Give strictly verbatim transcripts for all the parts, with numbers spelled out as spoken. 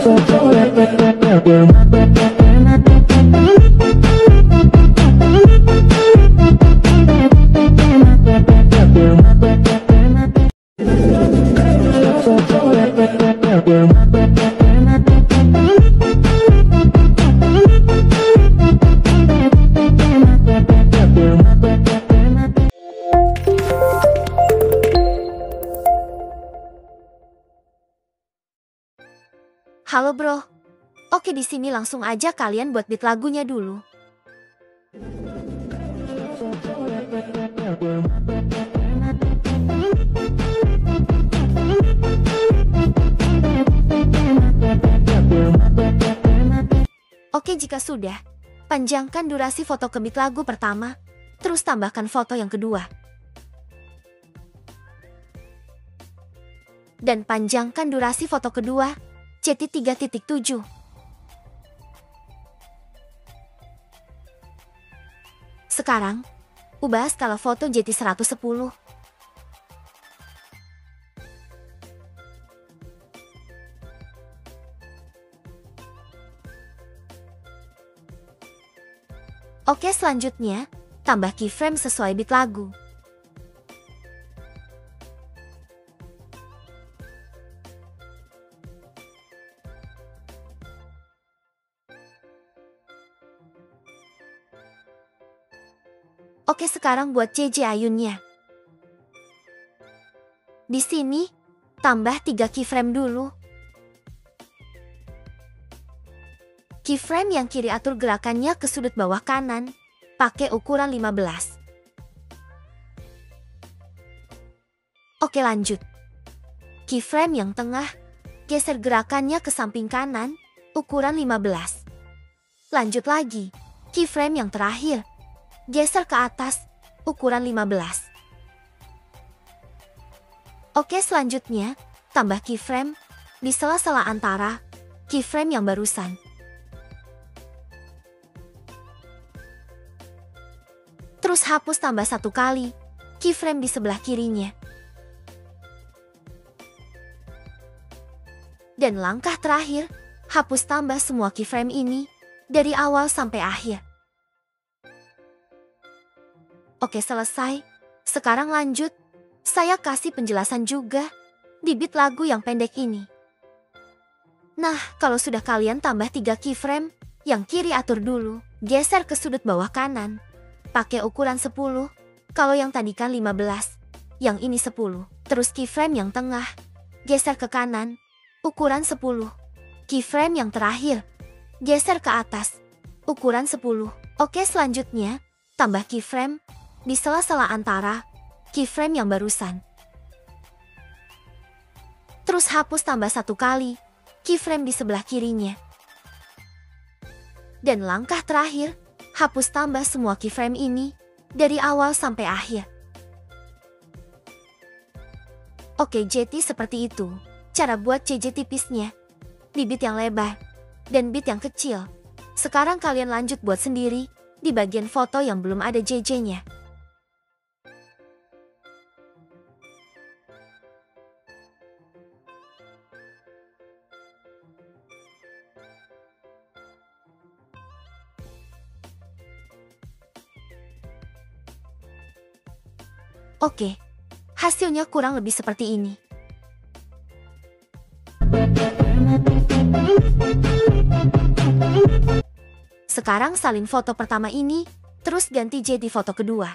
Halo bro. Oke, di sini langsung aja kalian buat beat lagunya dulu. Oke, jika sudah, panjangkan durasi foto ke beat lagu pertama, terus tambahkan foto yang kedua. Dan panjangkan durasi foto kedua, C T tiga titik tujuh. Sekarang, ubah skala foto J T seratus sepuluh. Oke, selanjutnya, tambah keyframe sesuai beat lagu. Oke, sekarang buat C J ayunnya. Di sini, tambah tiga keyframe dulu. Keyframe yang kiri atur gerakannya ke sudut bawah kanan, pakai ukuran lima belas. Oke, lanjut. Keyframe yang tengah, geser gerakannya ke samping kanan, ukuran lima belas. Lanjut lagi, keyframe yang terakhir, geser ke atas, ukuran lima belas. Oke, selanjutnya, tambah keyframe di sela-sela antara keyframe yang barusan. Terus hapus tambah satu kali keyframe di sebelah kirinya. Dan langkah terakhir, hapus tambah semua keyframe ini dari awal sampai akhir. Oke, selesai. Sekarang lanjut, saya kasih penjelasan juga di beat lagu yang pendek ini. Nah, kalau sudah kalian tambah tiga keyframe, yang kiri atur dulu, geser ke sudut bawah kanan, pakai ukuran sepuluh, kalau yang tadi kan lima belas, yang ini sepuluh. Terus keyframe yang tengah, geser ke kanan, ukuran sepuluh. Keyframe yang terakhir, geser ke atas, ukuran sepuluh. Oke, selanjutnya, tambah keyframe di sela-sela antara keyframe yang barusan. Terus hapus tambah satu kali keyframe di sebelah kirinya. Dan langkah terakhir, hapus tambah semua keyframe ini dari awal sampai akhir. Oke, J T seperti itu cara buat C J tipisnya di beat yang lebar dan beat yang kecil. Sekarang kalian lanjut buat sendiri di bagian foto yang belum ada J J-nya. Oke, hasilnya kurang lebih seperti ini. Sekarang salin foto pertama ini, terus ganti J di foto kedua.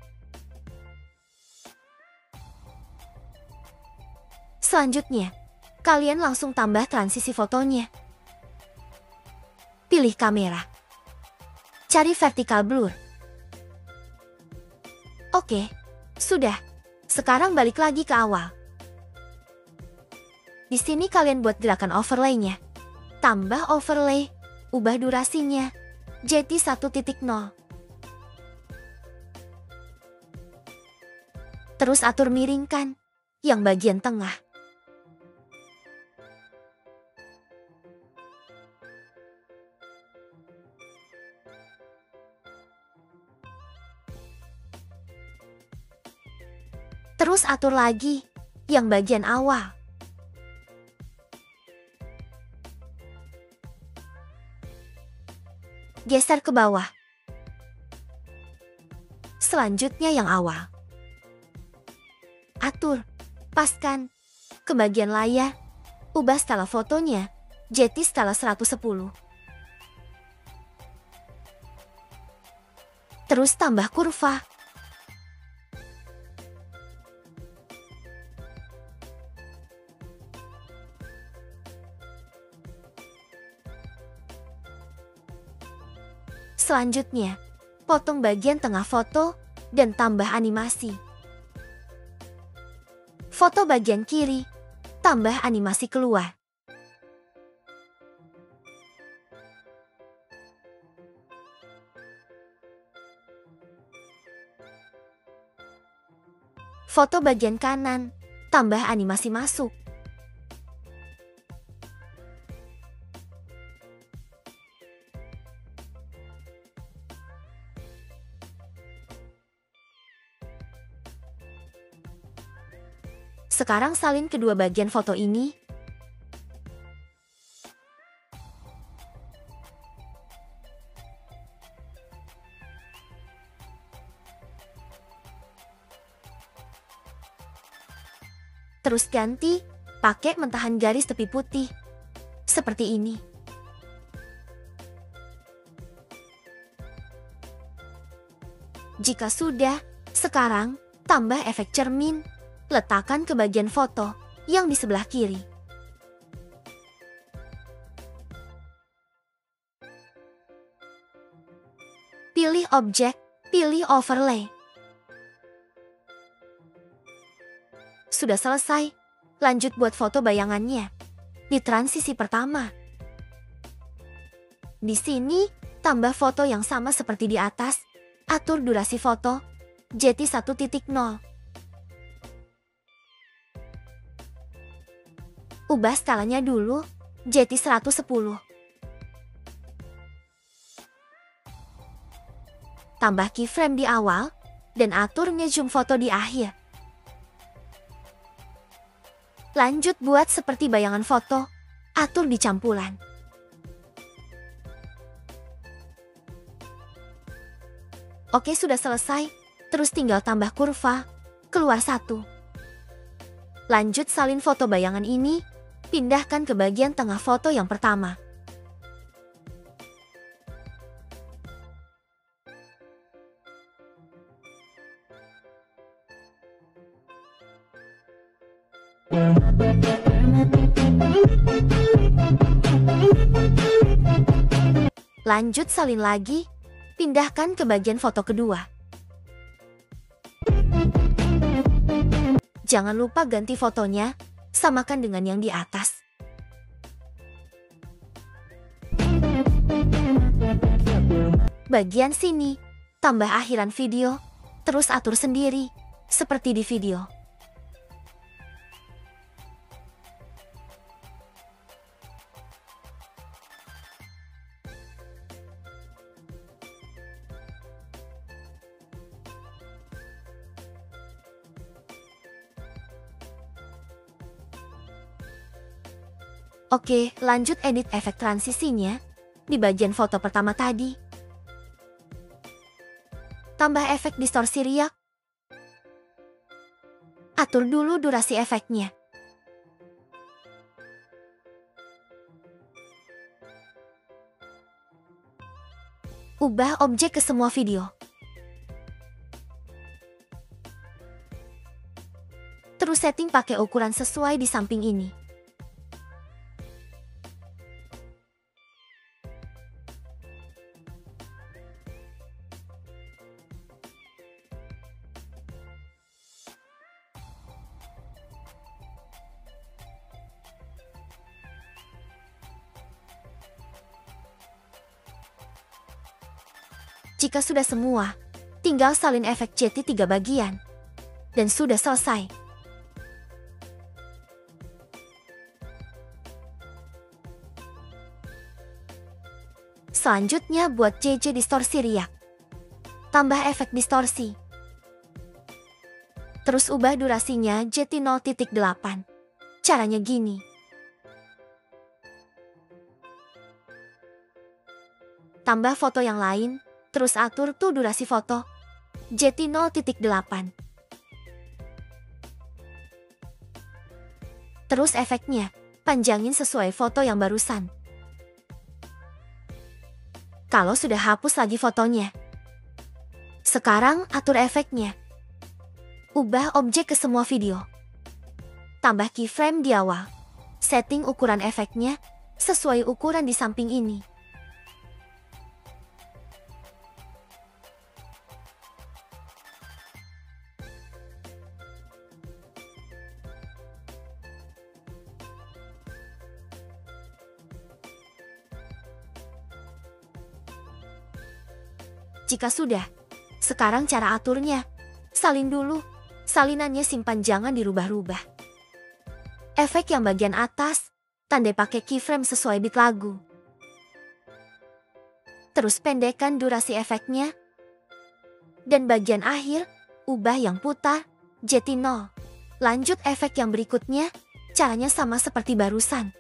Selanjutnya, kalian langsung tambah transisi fotonya. Pilih kamera. Cari vertical blur. Oke. Sudah, sekarang balik lagi ke awal. Di sini kalian buat gerakan overlay-nya. Tambah overlay, ubah durasinya, J T satu titik nol. Terus atur miringkan, yang bagian tengah. Terus atur lagi, yang bagian awal. geser ke bawah. Selanjutnya yang awal. Atur, paskan ke bagian layar, ubah skala fotonya, jadi skala seratus sepuluh. Terus tambah kurva. Selanjutnya, potong bagian tengah foto dan tambah animasi. Foto bagian kiri, tambah animasi keluar. Foto bagian kanan, tambah animasi masuk. Sekarang salin kedua bagian foto ini. Terus ganti, pakai mentahan garis tepi putih. Seperti ini. Jika sudah, sekarang tambah efek cermin. Letakkan ke bagian foto yang di sebelah kiri. Pilih objek, pilih overlay. Sudah selesai, lanjut buat foto bayangannya. Di transisi pertama. Di sini, tambah foto yang sama seperti di atas. Atur durasi foto, jadi satu titik nol. Ubah skalanya dulu, jadi seratus sepuluh. Tambah keyframe di awal, dan atur nge-zoom foto di akhir. Lanjut buat seperti bayangan foto, atur di campuran. Oke, sudah selesai, terus tinggal tambah kurva, keluar satu. Lanjut salin foto bayangan ini, pindahkan ke bagian tengah foto yang pertama. Lanjut salin lagi, pindahkan ke bagian foto kedua. Jangan lupa ganti fotonya, samakan dengan yang di atas. Bagian sini, tambah akhiran video, terus atur sendiri, seperti di video. Oke, lanjut edit efek transisinya di bagian foto pertama tadi. Tambah efek distorsi riak. Atur dulu durasi efeknya. Ubah objek ke semua video. Terus setting pakai ukuran sesuai di samping ini. Jika sudah semua, tinggal salin efek jadi tiga bagian. Dan sudah selesai. Selanjutnya buat J J distorsi riak. Tambah efek distorsi. Terus ubah durasinya jadi nol titik delapan. Caranya gini. Tambah foto yang lain, terus atur tuh durasi foto. J T nol titik delapan. Terus efeknya, panjangin sesuai foto yang barusan. Kalau sudah hapus lagi fotonya. Sekarang atur efeknya. Ubah objek ke semua video. Tambah keyframe di awal. Setting ukuran efeknya sesuai ukuran di samping ini. Jika sudah, sekarang cara aturnya. Salin dulu. Salinannya simpan, jangan dirubah-rubah. Efek yang bagian atas, tandai pakai keyframe sesuai beat lagu. Terus pendekkan durasi efeknya. Dan bagian akhir, ubah yang putar, J T nol. Lanjut efek yang berikutnya, caranya sama seperti barusan.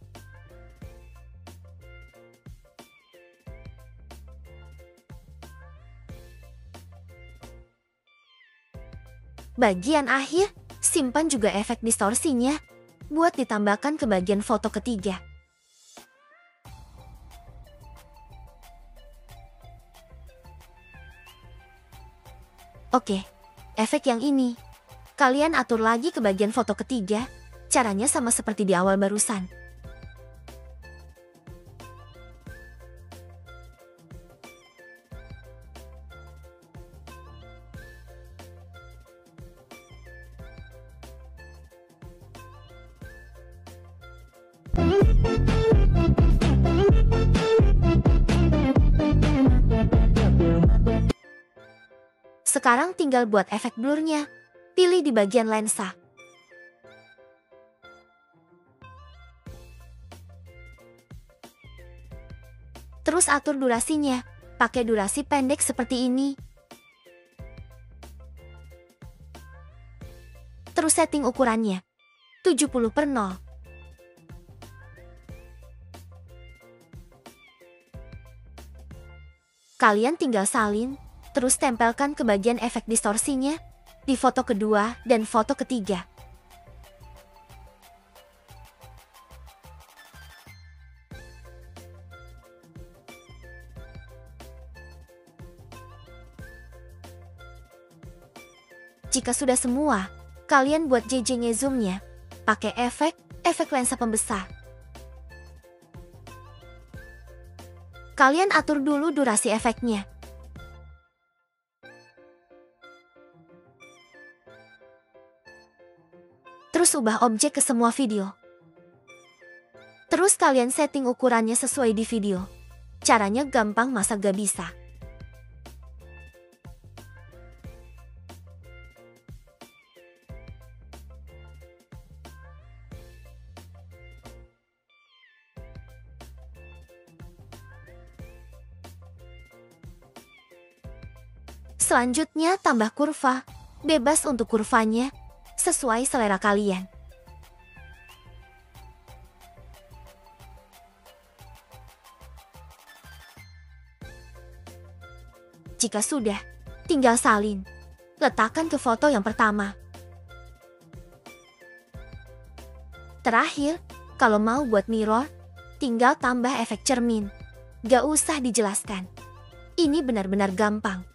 Bagian akhir, simpan juga efek distorsinya, buat ditambahkan ke bagian foto ketiga. Oke, efek yang ini. Kalian atur lagi ke bagian foto ketiga, caranya sama seperti di awal barusan. Sekarang tinggal buat efek blurnya. Pilih di bagian lensa. Terus atur durasinya. Pakai durasi pendek seperti ini. Terus setting ukurannya. tujuh puluh per nol. Kalian tinggal salin, terus tempelkan ke bagian efek distorsinya di foto kedua dan foto ketiga. Jika sudah semua, kalian buat J J ngezoomnya, pakai efek, efek lensa pembesar. Kalian atur dulu durasi efeknya. Terus ubah objek ke semua video. Terus kalian setting ukurannya sesuai di video. Caranya gampang, masa gak bisa? Selanjutnya tambah kurva, bebas untuk kurvanya, sesuai selera kalian. Jika sudah, tinggal salin, letakkan ke foto yang pertama. Terakhir, kalau mau buat mirror, tinggal tambah efek cermin. Gak usah dijelaskan. Ini benar-benar gampang.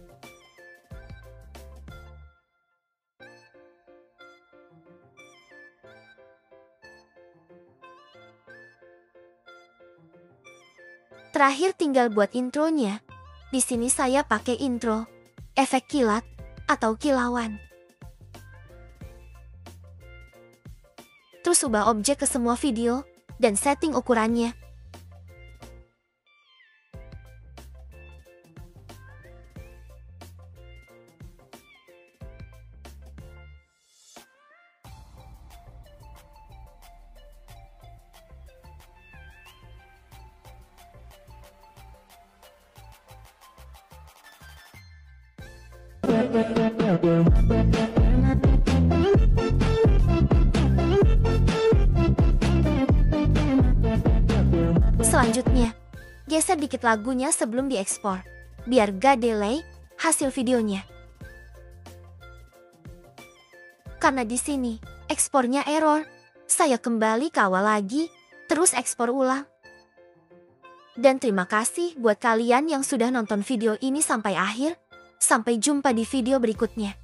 Terakhir tinggal buat intronya. Di sini saya pakai intro, efek kilat, atau kilauan. Terus ubah objek ke semua video, dan setting ukurannya. Selanjutnya, Geser dikit lagunya sebelum diekspor, biar gak delay hasil videonya. Karena di sini ekspornya error, saya kembali ke awal lagi, terus ekspor ulang. Dan terima kasih buat kalian yang sudah nonton video ini sampai akhir. Sampai jumpa di video berikutnya.